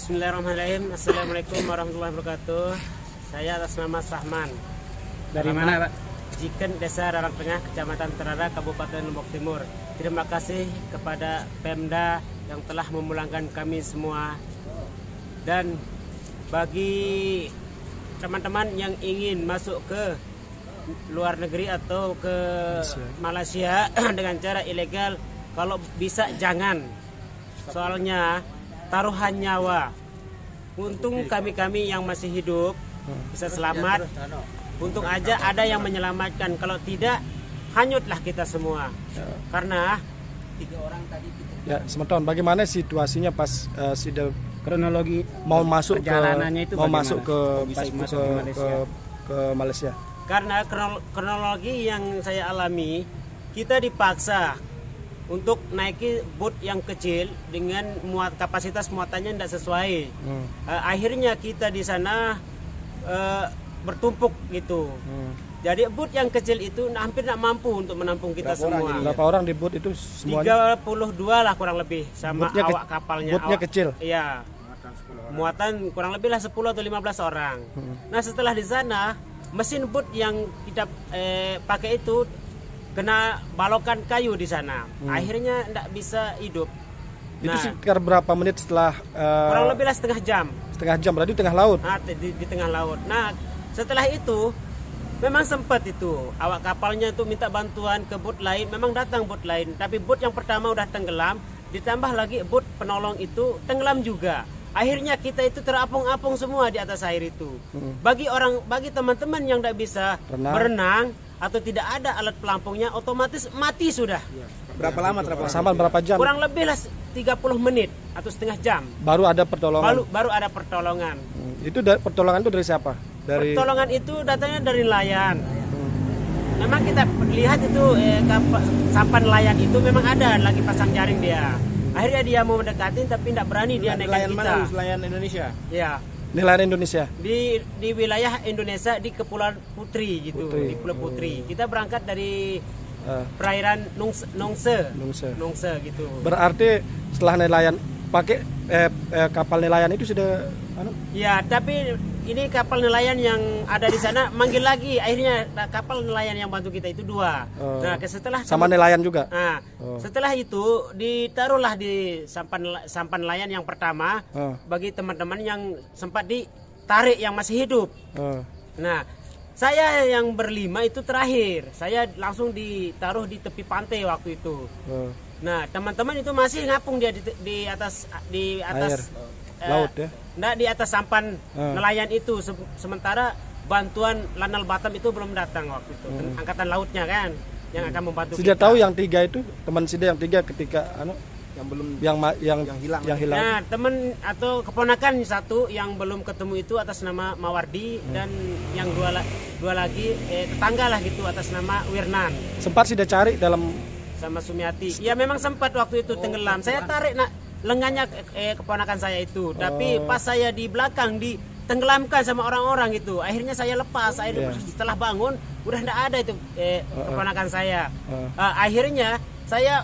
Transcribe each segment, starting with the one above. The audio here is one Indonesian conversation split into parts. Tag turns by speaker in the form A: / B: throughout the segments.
A: Bismillahirrahmanirrahim. Assalamualaikum warahmatullahi wabarakatuh. Saya atas nama Sahman.
B: Dari mana, Pak?
A: Jiken, Desa Rarang Tengah, Kecamatan Terada, Kabupaten Lombok Timur. Terima kasih kepada Pemda yang telah memulangkan kami semua. Dan bagi teman-teman yang ingin masuk ke luar negeri atau ke Malaysia dengan cara ilegal, kalau bisa jangan. Soalnya taruhan nyawa. Untung kami-kami yang masih hidup bisa selamat. Untung aja ada yang menyelamatkan. Kalau tidak, hanyutlah kita semua. Karena 3 orang tadi kita...
C: Ya, sementara bagaimana situasinya pas
B: kronologi
C: mau masuk
B: perjalanannya
C: ke
B: itu
C: ke Malaysia?
A: Karena kronologi yang saya alami, kita dipaksa untuk naiki boot yang kecil dengan kapasitas muatannya tidak sesuai. Akhirnya kita di sana bertumpuk gitu. Jadi boot yang kecil itu hampir tidak mampu untuk menampung kita semua.
C: Berapa orang di boot itu semuanya?
A: 32 lah kurang lebih sama
C: bootnya
A: awak kapalnya.
C: Bootnya kecil?
A: Iya. Muatan kurang lebih lah 10 atau 15 orang. Nah setelah di sana mesin boot yang kita pakai itu kena balokan kayu di sana. Akhirnya tidak bisa hidup.
C: Itu sekitar berapa menit setelah?
A: Kurang lebih lah setengah jam.
C: Setengah jam berarti tengah laut?
A: Di tengah laut. Nah setelah itu memang sempat itu awak kapalnya itu minta bantuan ke boot lain. Memang datang boot lain, tapi boot yang pertama udah tenggelam. Ditambah lagi boot penolong itu tenggelam juga. Akhirnya kita itu terapung-apung semua di atas air itu. Bagi teman-teman yang tidak bisa berenang atau tidak ada alat pelampungnya, otomatis mati sudah.
C: Berapa lama sampai berapa jam?
A: Kurang lebih lah 30 menit atau setengah jam.
C: Baru ada pertolongan.
A: Baru ada pertolongan.
C: Itu pertolongan itu dari siapa?
A: Pertolongan itu datangnya dari nelayan. Memang kita lihat itu sampan nelayan itu memang ada lagi pasang jaring dia. Akhirnya dia mau mendekatin tapi tidak berani dia naikkan kita.
B: Nelayan Indonesia?
A: Ya.
C: Nelayan Indonesia?
A: Di wilayah Indonesia di Kepulauan Putri gitu. Di Pulau Putri. Kita berangkat dari perairan Nongse gitu.
C: Berarti setelah nelayan pakai kapal nelayan itu sudah
A: Ya, tapi ini kapal nelayan yang ada di sana manggil lagi. Akhirnya kapal nelayan yang bantu kita itu 2. Nah, setelah
C: sama nelayan juga.
A: Nah, setelah itu ditaruhlah di sampan nelayan yang pertama bagi teman-teman yang sempat ditarik yang masih hidup. Nah, saya yang berlima itu terakhir. Saya langsung ditaruh di tepi pantai waktu itu. Nah, teman-teman itu masih ngapung dia di atas air,
C: laut ya.
A: Nah, di atas sampan nelayan itu. Sementara bantuan Lanal Batam itu belum datang waktu itu. Angkatan lautnya kan yang akan membantu
C: Sudah
A: kita.
C: tahu yang 3 itu, teman Sida yang 3 ketika yang belum yang hilang.
A: Nah, teman atau keponakan satu yang belum ketemu itu atas nama Mawardi dan yang dua lagi tetangga lah gitu atas nama Wirnan.
C: Sempat Sida cari dalam
A: sama Sumiati. Ya memang sempat waktu itu tenggelam. Saya tarik lengannya keponakan saya itu. Tapi pas saya di belakang ditenggelamkan sama orang-orang itu. Akhirnya saya lepas. Setelah bangun udah tidak ada itu keponakan saya. Akhirnya saya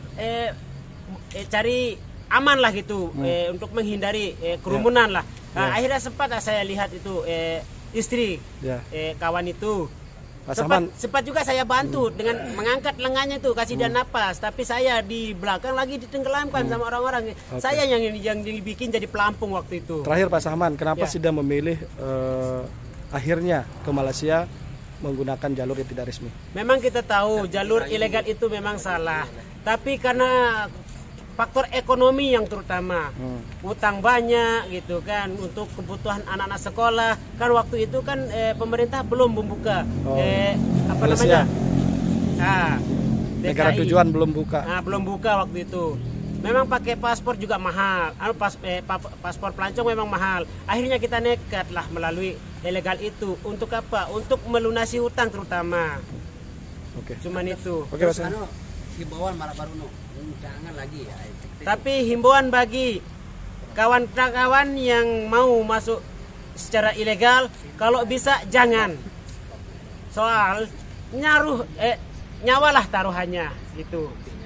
A: cari aman lah gitu untuk menghindari kerumunan lah. Akhirnya sempat saya lihat itu istri kawan itu. Sempat juga saya bantu dengan mengangkat lengannya itu, kasih dia napas. Tapi saya di belakang lagi ditenggelamkan sama orang-orang. Saya yang dibikin jadi pelampung waktu itu.
C: Terakhir Pak Sahman, kenapa Sida memilih akhirnya ke Malaysia menggunakan jalur yang tidak resmi?
A: Memang kita tahu jalur ilegal itu memang salah. Tapi karena faktor ekonomi yang terutama, utang banyak gitu kan untuk kebutuhan anak-anak sekolah. Kan waktu itu kan pemerintah belum membuka apa
C: Malaysia.
A: namanya?
C: Negara tujuan belum buka.
A: Belum buka waktu itu. Memang pakai paspor juga mahal. Paspor pelancong memang mahal. Akhirnya kita nekat lah melalui ilegal itu. Untuk apa? Untuk melunasi hutang terutama. Cuman itu.
B: Himbauan marah baru jangan lagi ya.
A: Tapi himbauan bagi kawan-kawan yang mau masuk secara ilegal, kalau bisa jangan. Soal nyawalah taruhannya gitu.